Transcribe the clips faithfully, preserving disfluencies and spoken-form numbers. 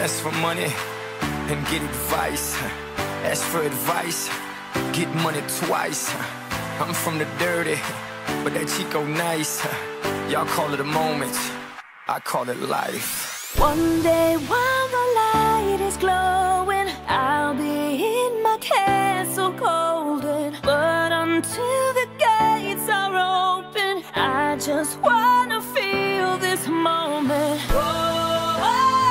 ask for money and get advice. Ask for advice, get money twice. I'm from the dirty, but that Chico nice. Y'all call it a moment, I call it life. One day while the light is glowing, I'll be in my castle golden. But until the gates are open, I just wanna feel this moment. Oh,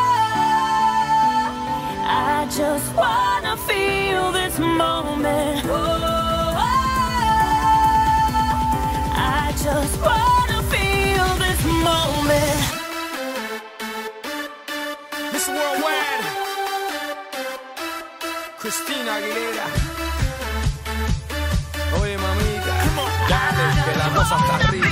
I just wanna feel this moment. Oh, I just wanna feel this moment. Miss Worldwide, Christina Aguilera. Oye, mamita, dale, que la cosa está arriba.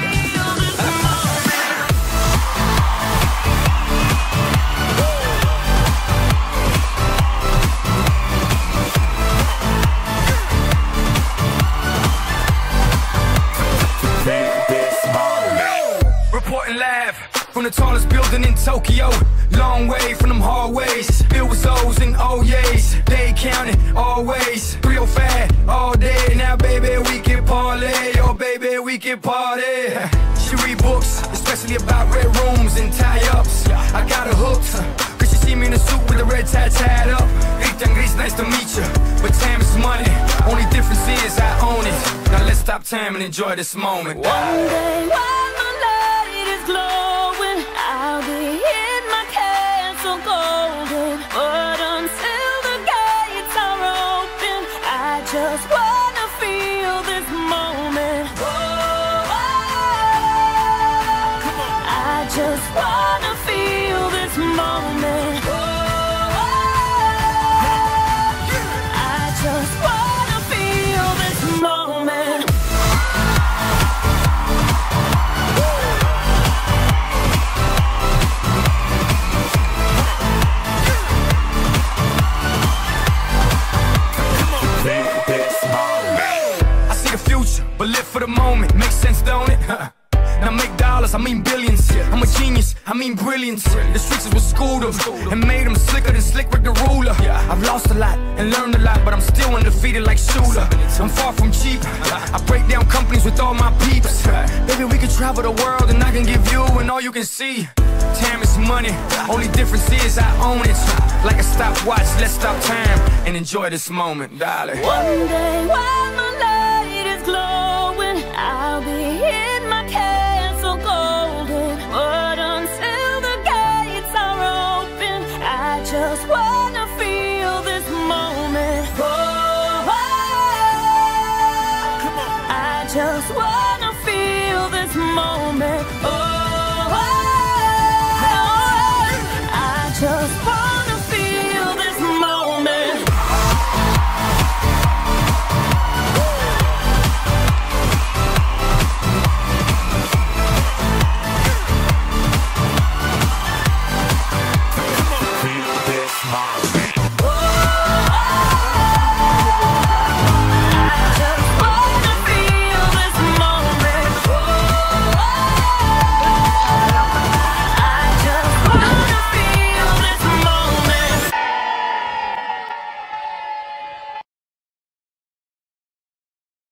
Reporting live from the tallest building in Tokyo. Long way from them hallways, filled with O's and O's. They counting always, three oh five all day. Now baby we can parlay, oh baby we can party. She read books, especially about red rooms and tie-ups. I got her hooked, cause she see me in a suit with the red tie tied up. Ethan Gris, nice to meet you, but time is money. Only difference is I own it. Now let's stop time and enjoy this moment. One day while the light is glowing, I'll be in my castle golden. But until the gates are open, I just wanna feel this moment. Oh, I just wanna feel this moment. Oh, I just wanna feel this moment. But live for the moment, makes sense, don't it? Now make dollars, I mean billions. I'm a genius, I mean brilliance. The streets is what schooled them and made them slicker than Slick Rick the ruler. I've lost a lot and learned a lot, but I'm still undefeated like Shooter. I'm far from cheap, I break down companies with all my peeps. Baby, we can travel the world and I can give you and all you can see. Time is money, only difference is I own it. Like a stopwatch, let's stop time and enjoy this moment, darling. One day while my